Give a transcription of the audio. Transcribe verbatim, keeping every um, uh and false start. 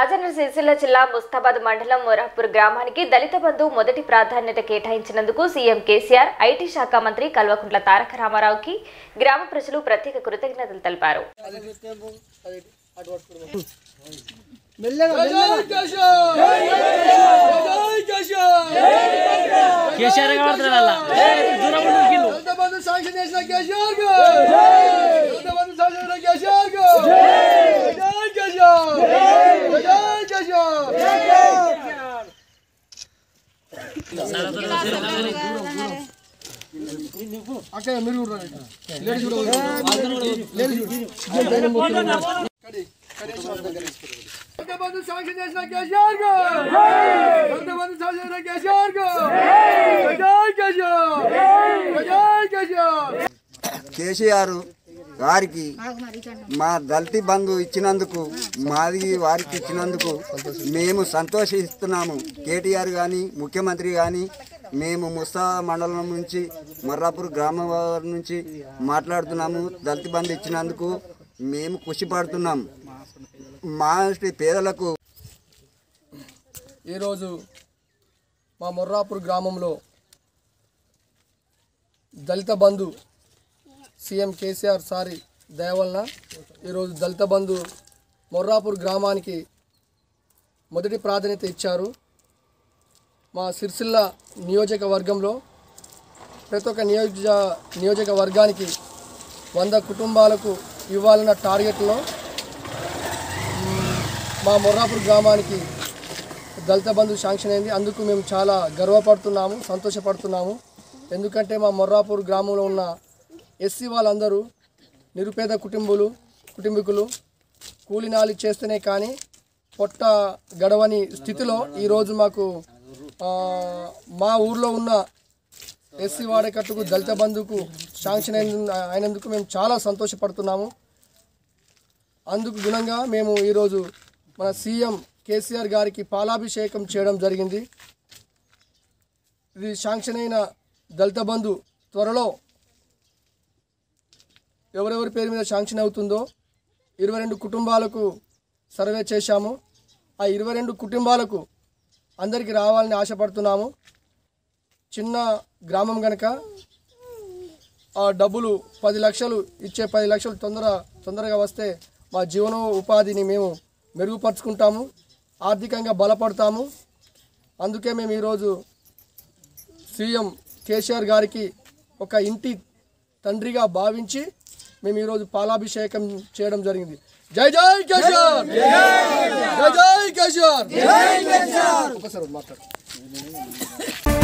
రాజన్న సిరిసిల్ల జిల్లా ముస్తాబాద్ మండలం మొరాపూర్ గ్రామానికి దళిత బంధు మొదటి ప్రాధాన్యత కేటాయించినందుకు సీఎం కేసీఆర్ ఐటీ శాఖ మంత్రి కల్వకుంట్ల తారక రామారావుకి గ్రామ ప్రజలు ప్రత్యేక కృతజ్ఞతలు తెలిపారు. అక్కడ మీరు కేసీఆర్ వారికి మా దళిత బంధు ఇచ్చినందుకు మాది వారికి ఇచ్చినందుకు మేము సంతోషిస్తున్నాము. కేటీఆర్ కానీ ముఖ్యమంత్రి కానీ మేము ముస్తా మండలం నుంచి మొర్రాపూర్ గ్రామం నుంచి మాట్లాడుతున్నాము. దళిత బంధు ఇచ్చినందుకు మేము ఖుషి పడుతున్నాం. మా పేదలకు ఈరోజు మా మొర్రాపూర్ గ్రామంలో దళిత బంధు సీఎం కేసీఆర్ సారి దయ వలన ఈరోజు దళిత బంధు మొర్రాపూర్ గ్రామానికి మొదటి ప్రాధాన్యత ఇచ్చారు. మా సిరిసిల్ల నియోజకవర్గంలో ప్రతి ఒక్క నియోజక నియోజకవర్గానికి వంద కుటుంబాలకు ఇవ్వాలన్న టార్గెట్లో మా మొర్రాపూర్ గ్రామానికి దళిత బంధు శాంక్షన్ అయింది. అందుకు మేము చాలా గర్వపడుతున్నాము, సంతోషపడుతున్నాము. ఎందుకంటే మా మొర్రాపూర్ గ్రామంలో ఉన్న ఎస్సీ వాళ్ళందరూ నిరుపేద కుటుంబులు కుటుంబీకులు కూలినాలి చేస్తేనే కానీ పొట్ట గడవని స్థితిలో ఈరోజు మాకు మా ఊర్లో ఉన్న ఎస్సీ వాడకట్టుకు దళిత బంధుకు శాంక్షన్ అయినందుకు మేము చాలా సంతోషపడుతున్నాము. అందుకు గుణంగా మేము ఈరోజు మన సీఎం కేసీఆర్ గారికి పాలాభిషేకం చేయడం జరిగింది. ఇది శాంక్షన్ అయిన దళిత బంధు త్వరలో ఎవరెవరి పేరు మీద శాంక్షన్ అవుతుందో ఇరవై రెండు కుటుంబాలకు సర్వే చేశాము. ఆ ఇరవై రెండు కుటుంబాలకు అందరికీ రావాలని ఆశపడుతున్నాము. చిన్న గ్రామం కనుక ఆ డబ్బులు పది లక్షలు ఇచ్చే పది లక్షలు తొందర తొందరగా వస్తే మా జీవన ఉపాధిని మేము మెరుగుపరుచుకుంటాము, ఆర్థికంగా బలపడతాము. అందుకే మేము ఈరోజు సీఎం కేసీఆర్ గారికి ఒక ఇంటి తండ్రిగా భావించి మేము ఈరోజు పాలాభిషేకం చేయడం జరిగింది. జై జై కేసీఆర్, జై జై కేసీఆర్. ఒకసారి మాట్లాడు.